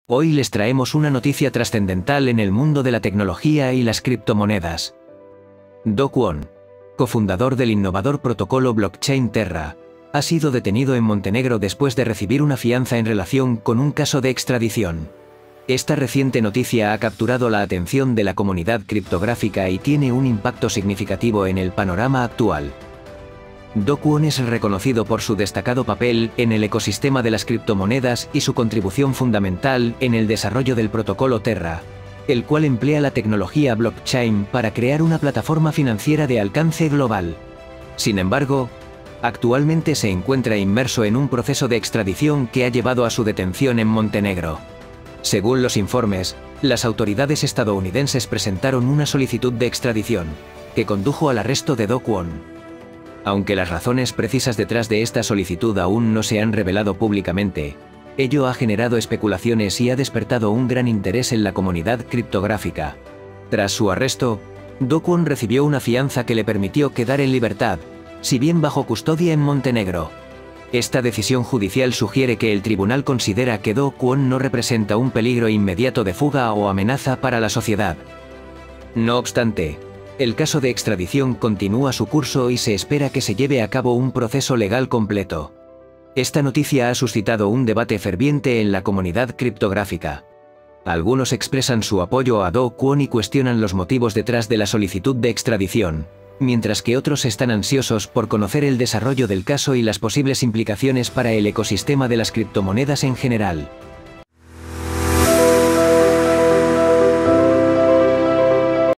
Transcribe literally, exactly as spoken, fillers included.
Hoy les traemos una noticia trascendental en el mundo de la tecnología y las criptomonedas. Do Kwon, cofundador del innovador protocolo blockchain Terra, ha sido detenido en Montenegro después de recibir una fianza en relación con un caso de extradición. Esta reciente noticia ha capturado la atención de la comunidad criptográfica y tiene un impacto significativo en el panorama actual. Do Kwon es reconocido por su destacado papel en el ecosistema de las criptomonedas y su contribución fundamental en el desarrollo del protocolo Terra, el cual emplea la tecnología blockchain para crear una plataforma financiera de alcance global. Sin embargo, actualmente se encuentra inmerso en un proceso de extradición que ha llevado a su detención en Montenegro. Según los informes, las autoridades estadounidenses presentaron una solicitud de extradición, que condujo al arresto de Do Kwon. Aunque las razones precisas detrás de esta solicitud aún no se han revelado públicamente, ello ha generado especulaciones y ha despertado un gran interés en la comunidad criptográfica. Tras su arresto, Do Kwon recibió una fianza que le permitió quedar en libertad, si bien bajo custodia en Montenegro. Esta decisión judicial sugiere que el tribunal considera que Do Kwon no representa un peligro inmediato de fuga o amenaza para la sociedad. No obstante, el caso de extradición continúa su curso y se espera que se lleve a cabo un proceso legal completo. Esta noticia ha suscitado un debate ferviente en la comunidad criptográfica. Algunos expresan su apoyo a Do Kwon y cuestionan los motivos detrás de la solicitud de extradición, mientras que otros están ansiosos por conocer el desarrollo del caso y las posibles implicaciones para el ecosistema de las criptomonedas en general.